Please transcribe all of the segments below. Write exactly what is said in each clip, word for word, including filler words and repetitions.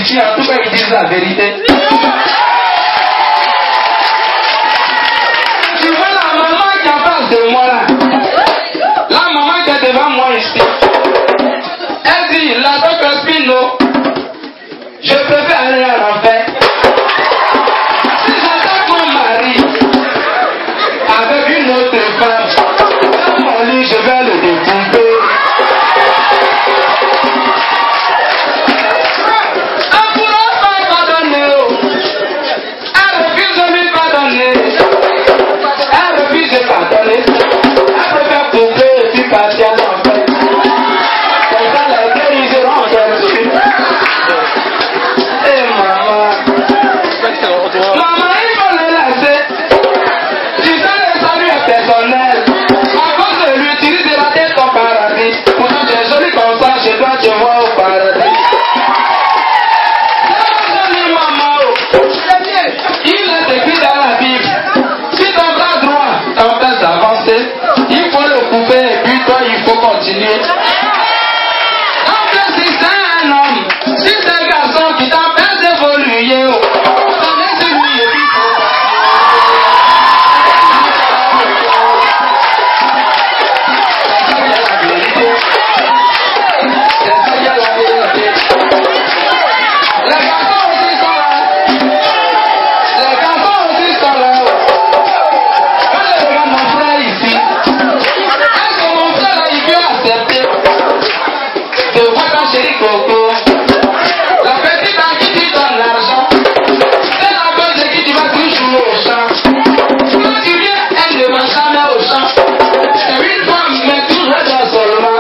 ici, en tout cas, ils disent la vérité. Tu vois la maman qui est en face de moi là. La maman qui est devant moi ici. Elle dit, la docteur Spino, je préfère aller à l'enfer. Si j'attaque mon mari avec une autre femme, dans mon lit, je vais le découper. Elle ne pourra pas pardonner. Elle refuse de lui pardonner. Elle refuse de pardonner. Elle préfère couper et puis partir à l'enfer. Comme ça, les deux, ils iront en dessus. Eh maman. Maman, il faut le laisser. Tu sais, le salut est personnel. À cause de lui, tu risques de rater ton paradis. Pourtant, tu es joli comme ça, je dois te voir au paradis. C'est joli, maman. Il est écrit dans la Bible. Si ton bras droit t'empêche d'avancer, il faut le couper et puis toi, il faut continuer. Donc, si c'est un homme, si c'est un garçon qui t'empêche d'évoluer, t'en es sur lui et puis c'est ça qui est la vérité. Les garçons aussi sont là. Les garçons aussi sont là. Quand je regarde mon frère ici, est-ce que mon frère là, il peut accepter de voir ta chérie Coco, la petite à qui tu donnes l'argent, c'est la cause de qui tu vas toujours jouer au champ. Quand tu viens, elle ne va jamais au champ. C'est une femme, mais toujours dans seulement.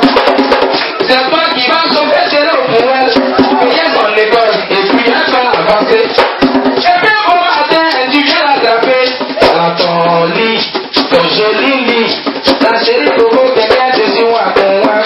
C'est toi qui vas sauver chérie au poêle, payer son école, et puis elle va avancer. Et puis au matin, tu viens l'attraper dans ton lit, ton joli lit. La chérie Coco, quelqu'un te dit moi, ton moi.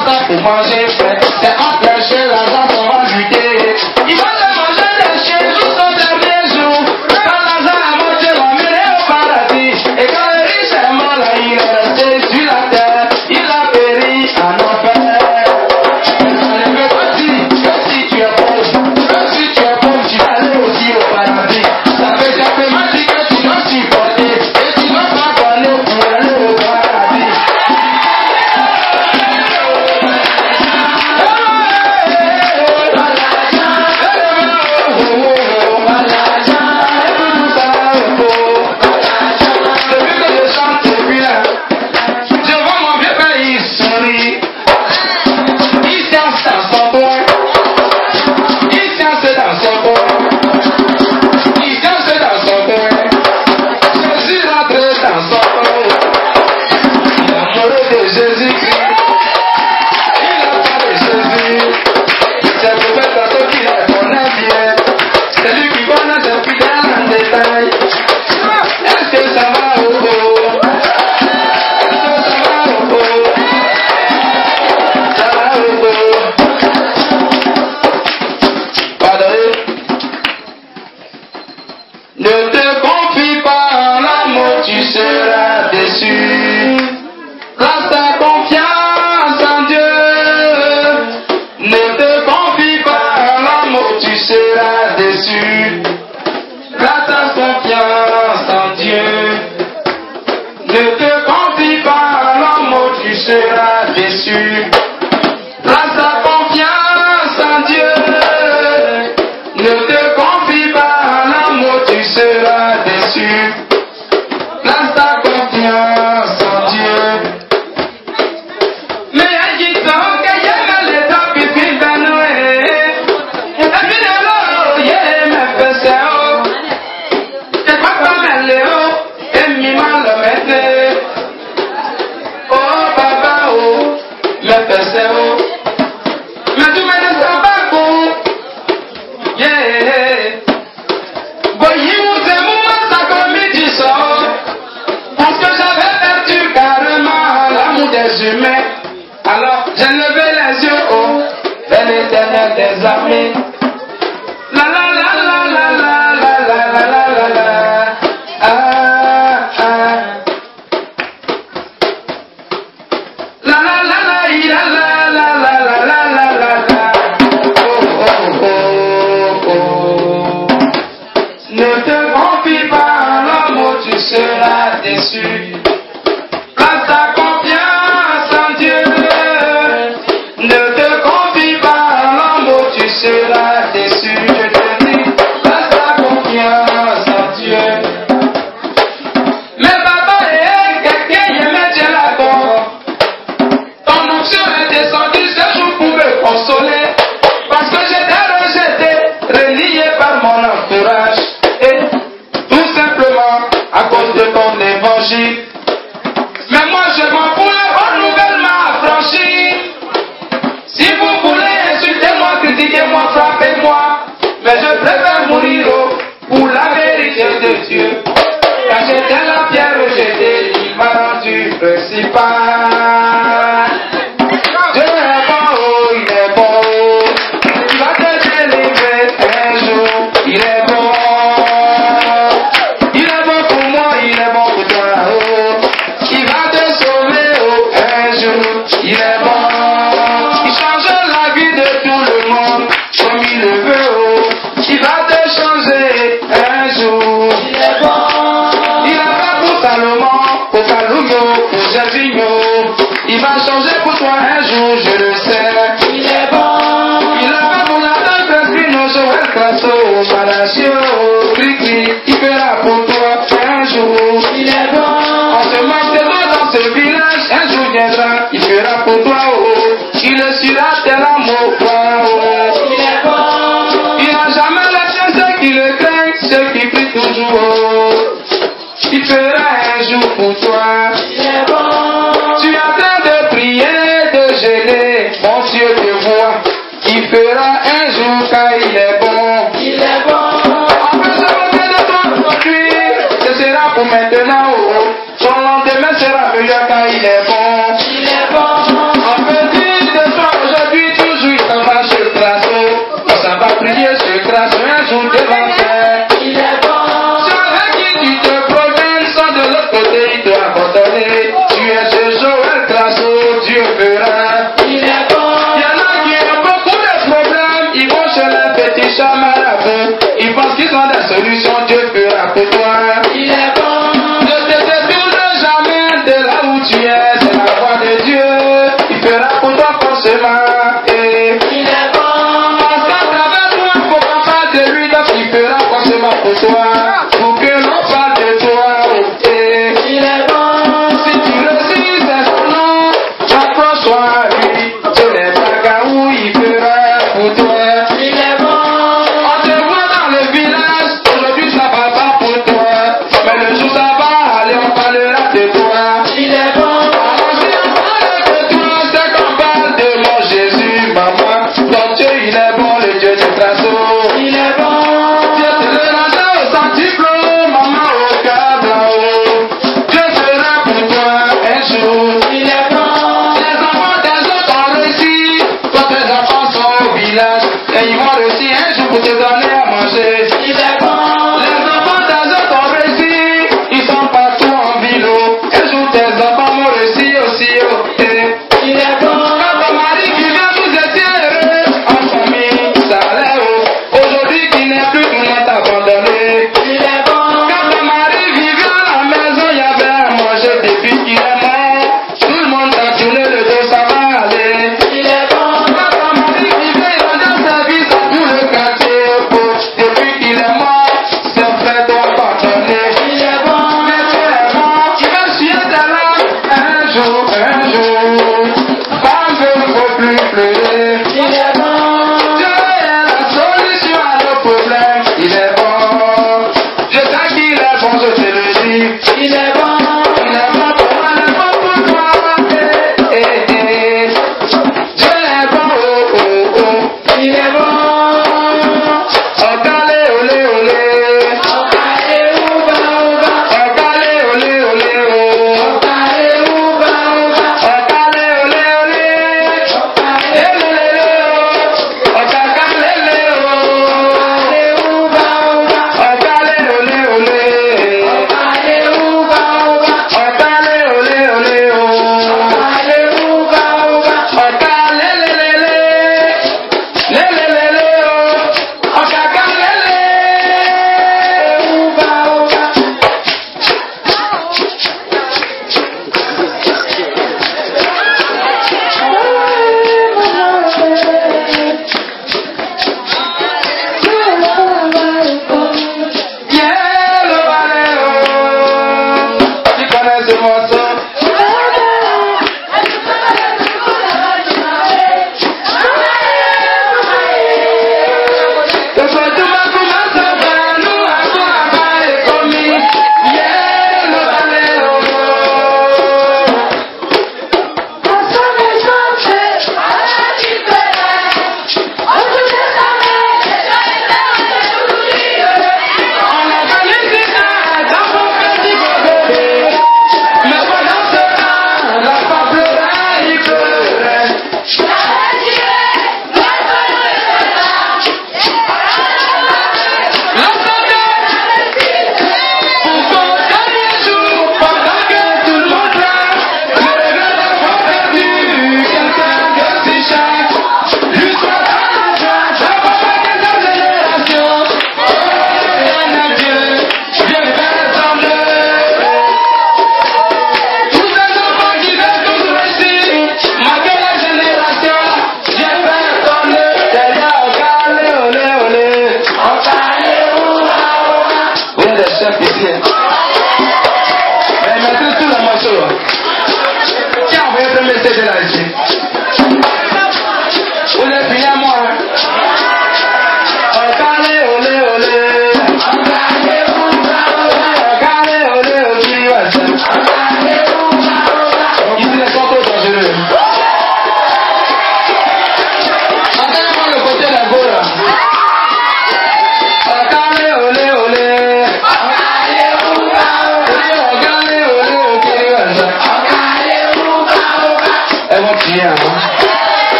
Manger frais, c'est empêcher l'argent qu'on va lutter. Il va te manger des chiens. Voyez où c'est moi, ça comme du sort. Parce que j'avais perdu carrément l'amour des humains. Alors j'ai levé les yeux haut vers l'éternel des armées. La la la la la la la la la la la la. Ah ah. La la la la la la la la la la la la. Oh oh oh oh. Ne te confie pas en l'homme où tu seras déçu. Place ta confiance en Dieu. Ne te confie pas en l'homme où tu seras déçu. Je te dis, place ta confiance en Dieu. Mais papa est quelqu'un qui aimait Dieu là-bas. Ton onction est descendue ce jour pour me consoler. Parce que j'étais rejeté, renié par mon entourage. Et tout simplement à cause de ton évangile. Mais moi je m'en fous, la bonne nouvelle m'a affranchi. Si vous voulez insulter-moi, critiquez-moi, frappez-moi. Mais je préfère mourir pour la vérité de Dieu. Car j'étais la pierre rejetée, il m'a rendu principal. Dieu est bon, oh, il est bon, oh. Il va te délivrer un jour, il est bon. Il est bon pour moi, il est bon pour toi, oh. Il va te sauver, oh, un jour, il est bon. Il change la vie de tout le monde, comme il le veut, oh. Il va te changer un jour, il est bon. Il a fait pour Salomon, pour Kalouyo, pour Gervinho. Il va changer pour toi un jour, je le sais. Il est bon. Il a fait pour Nathan Crespino, Joël Crasso, Malacio, Cricri. Il fera pour toi un jour. Il est bon. On se mange de l'eau dans ce village, un jour viendra. Il fera pour toi, oh. Il est sur la terre l'amour, oh. Il est bon. Il n'a jamais laissé ceux qui le craignent, ceux qui prient toujours, oh. Il fera un jour pour toi. Il est bon. Tu es en train de prier, de gêner. Mon Dieu te voit. Il fera un jour car il est bon. Il est bon. En fait, ce matin de toi aujourd'hui, ce sera pour maintenant. Oh. Son lendemain sera meilleur car il est bon. Il est bon. En fait, de toi aujourd'hui, toujours il s'en va chez le Crasso. On s'en va prier chez le Crasso un jour devant terre. Il est bon. Tu te promènes sans de l'autre côté, il te abandonner. Tu es chez Joël Crasso, Dieu fera. Il est bon. Il y en a qui ont beaucoup de problèmes, ils vont chez le petit chat marabout. Ils pensent qu'ils ont des solutions, Dieu fera pour toi. Il est bon. Ne te détourne jamais de là où tu es, c'est la voix de Dieu. Il fera pour toi forcément. Et il est bon. Parce qu'à travers toi, il faut qu'on parle de lui, donc il fera forcément pour toi. Pour que l'on parle de toi, et il est bon. Si tu résistes à son nom, accroche-toi à lui. Ce n'est pas qu'à où il fera pour toi. Il est bon. On te voit dans le village, aujourd'hui ça va pas pour toi. Mais le jour ça va aller, on parlera de toi. Il est bon. Alors si on parle de toi, c'est qu'on parle de mon Jésus, maman. Ton Dieu il est bon, le Dieu de Crasso. Il est bon. Dieu te le rendra au sentier.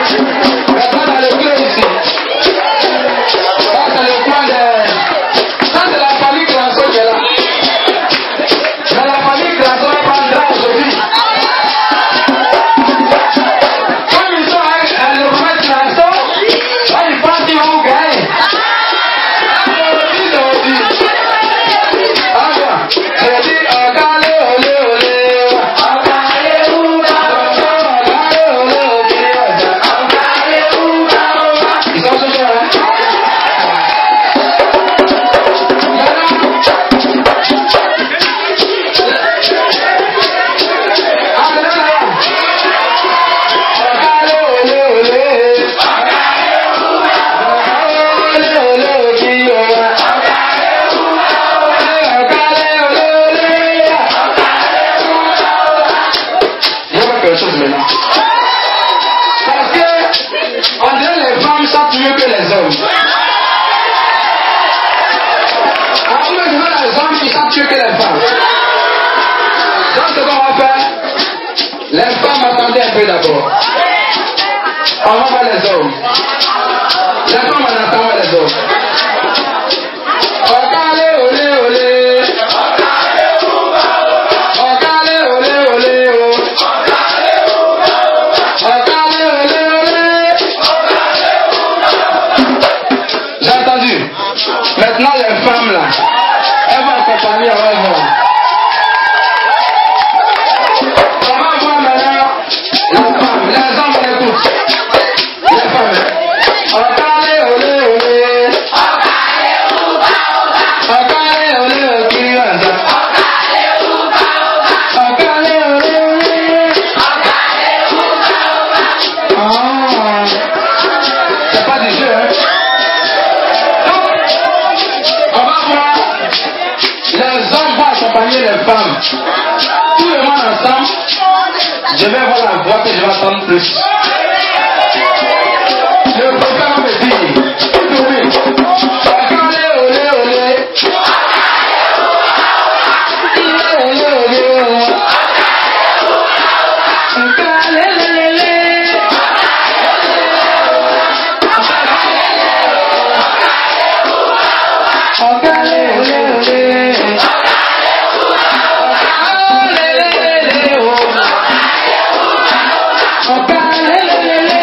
Maintenant, dans le clé ici. Ça, c'est le plan de... Ça, c'est la famille Clanson qui est là. Mais la famille Clanson est pas là aujourd'hui. Comme ils sont avec le premier Clanson, là, ils pensent qu'ils vont gagner. Aujourd'hui, c'est aujourd'hui. Ah, bien. J'ai dit, oh, calé, olé, olé. Ils sont toujours là. Parce que on dirait les femmes chantent mieux que les hommes. Alors moi je veux les hommes qui chantent mieux que les femmes. Donc ce qu'on va faire, les femmes attendez un peu d'abord. On va voir les hommes. Les femmes on attend les hommes. Okale olé olé. Okale olé olé. J'ai entendu. Maintenant les femmes là, elles vont accompagner, on va voir. On va voir maintenant la femme, les hommes on écoute. Les femmes. Okale olé olé. Okale olé olé. Okale olé olé. C'est pas du jeu, hein? On va voir. Les hommes vont accompagner les femmes. Tout le monde ensemble. Je vais voir la voix que je vais entendre plus. Le prophète va me dire. Oui. Okale olé olé. Olé olé. Okale lelele. Okale olé olé. Okale lelele. Okale lelele.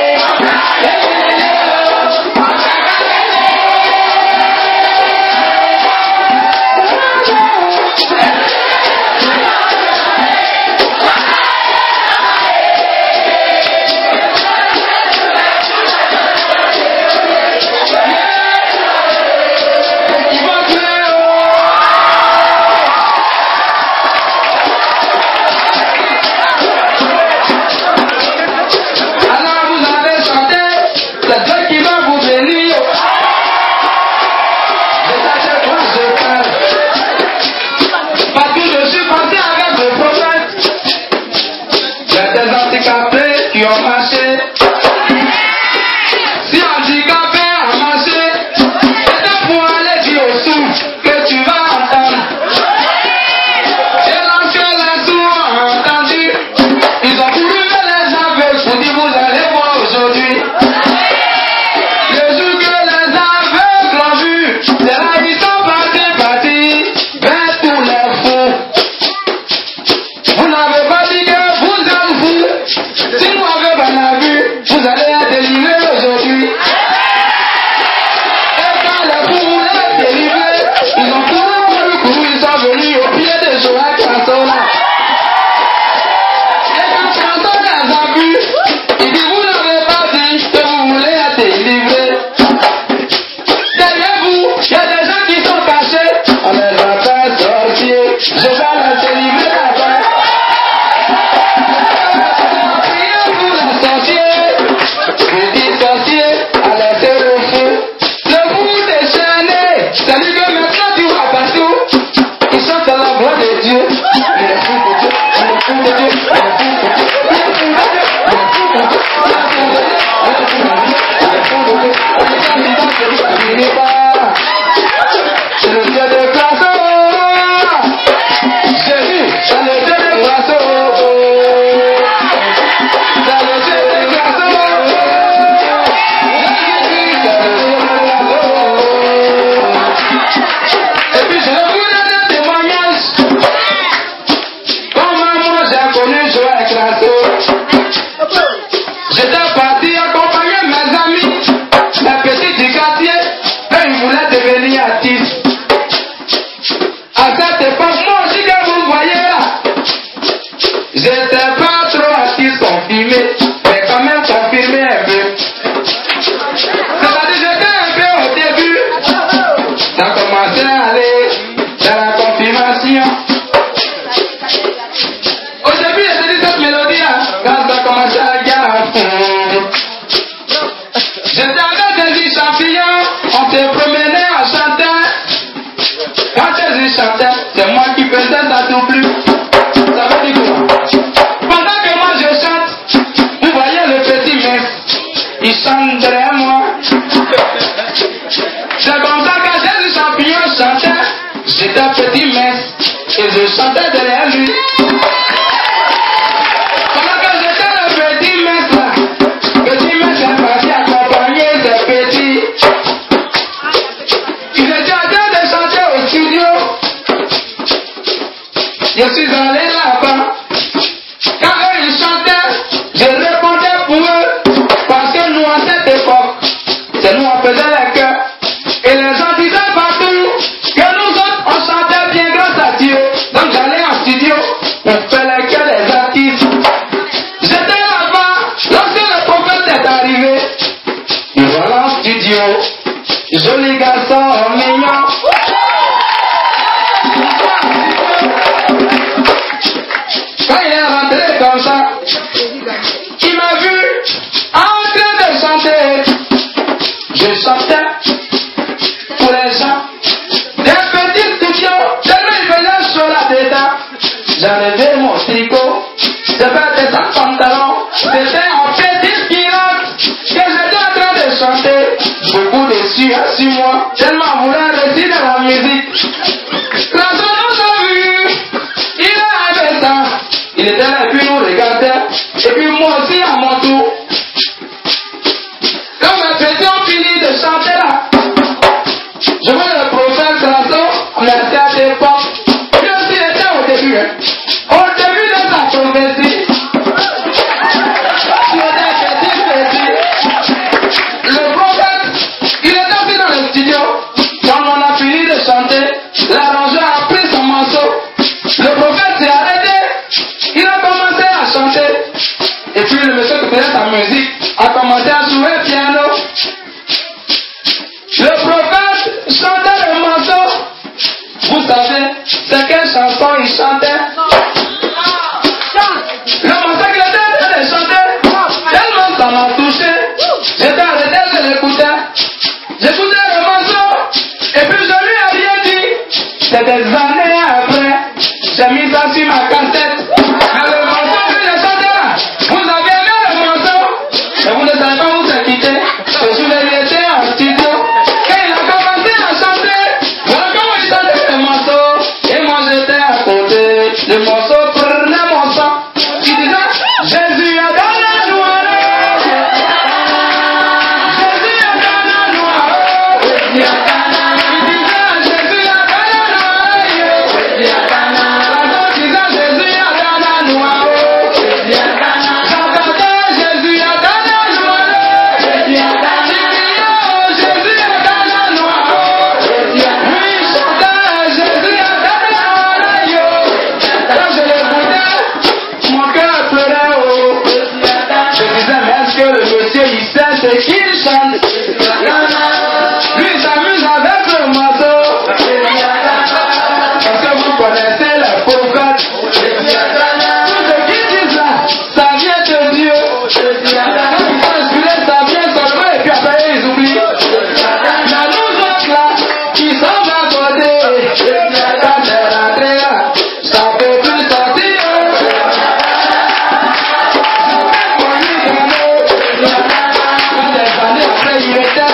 Alors vous avez chanté, c'est Dieu qui va vous bénir. Je sais quoi je fais. Parce que je suis passé avec le prophète. Il y a des handicapés qui ont marché. Si handicapé a marché, c'est pour aller dire aux sourds que tu vas entendre. Et lorsque les sourds ont entendu, ils ont voulu les aveugles pour dire vous allez voir aujourd'hui. Le jour que les aveugles ont vu, c'est là ils sont partis, partis vers tous les fous. Vous n'avez pas dit que vous êtes fous. Si vous avez pas vu, vous allez être délivrés aujourd'hui. Et quand les fous voulaient être délivrés, ils ont couru, couru, couru, ils sont venus au pied de Joël Clanson là. Et quand Clanson les a vus, il dit vous n'avez pas dit que vous voulez il chante derrière moi. C'est comme ça que Jésus Champignon chantait. J'étais petit mince et je chantais derrière lui. Pendant que j'étais le petit mince là, petit mince est parti accompagner des petits. Ils étaient en train de chanter au studio. Je suis allé là-bas. Quand eux ils chantaient, je répondais pour eux. Parce que nous, à cette époque, c'est nous on faisait les chœurs. Et les gens disaient partout que nous autres, on chantait bien grâce à Dieu. Donc j'allais en studio pour faire les chœurs des artistes. J'étais là-bas lorsque le prophète est arrivé. Et voilà en studio, joli garçon mignon. Quand il est rentré comme ça, il m'a vu en train de chanter. Je chantais pour les gens. Des petits studios, tellement il faisait chaud là-dedans. J'enlevais mon tricot, j'avais des pantalons, j'étais en petite pilote que j'étais en train de chanter. Beaucoup dessus à six mois, tellement vouloir réussir dans la musique. Quand on nous a vus, il a aimé ça. Il était là et puis nous regardait. Et puis moi aussi à mon tour. Quand mes petits ont fini de chanter là, je vois le prophète Grasson, on est resté à l'époque. Lui aussi il était au début. Hein. Au début de sa prophétie, il était petit, petit. Le prophète, il était aussi dans le studio. Quand on a fini de chanter, l'arrangeur a pris son morceau. Le prophète s'est arrêté. Il a commencé à chanter. Et puis le monsieur qui faisait sa musique a commencé à jouer le piano. Le prophète chantait le morceau. Vous savez, c'est quelle chanson il chantait? Le morceau qu'il était en train de chanter, tellement ça m'a touché. J'étais arrêté, je l'écoutais. J'écoutais le morceau. Et puis je lui ai rien dit. C'est des années après. J'ai mis ça sur ma cassette. Mais le morceau que j'ai chanté là, vous avez aimé le morceau. Mais vous ne savez pas où c'est quitté. Je suis venu en studio. Quand il a commencé à chanter, voilà comment il chantait le morceau. Et moi j'étais à côté. Le morceau prenait mon sang. Il disait, Jésus a dans la noire. Jésus a dans la noire. Il disait, Jésus a dans la noire. Jésus a dans la noire. Jésus a dans la noire. Jésus a dans la noire. Oui, chanteur, Jésus a dans la noire. Quand je l'écoutais, mon cœur pleurait. Oh. Je disais, mais est-ce que le monsieur il sait ce qu'il chante? Lui il s'amuse avec le morceau. Parce que vous connaissez le prophète. Tout ce qu'ils disent là, ça vient de Dieu. Quand ils sont inspirés, ça vient seulement et puis après ils oublient. Mais nous autres là, qui sommes à côté, quand c'est rentré là, ça peut plus sortir. Quand des années après, il était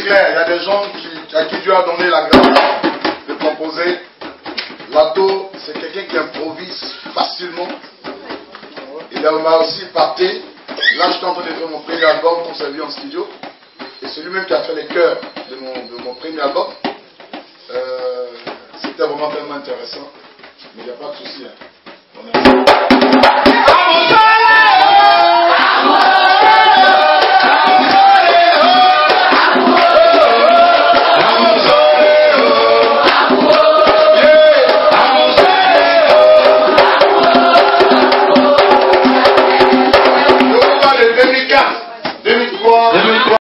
clair. Il y a des gens qui, à qui Dieu a donné la grâce de composer. Lato, c'est quelqu'un qui improvise facilement. Il m'a aussi parté. Là, je suis en train de faire mon premier album qu'on s'est vu en studio. Et c'est lui-même qui a fait les chœurs de mon, de mon premier album. Euh, C'était vraiment tellement intéressant. Mais il n'y a pas de souci. Hein. On est...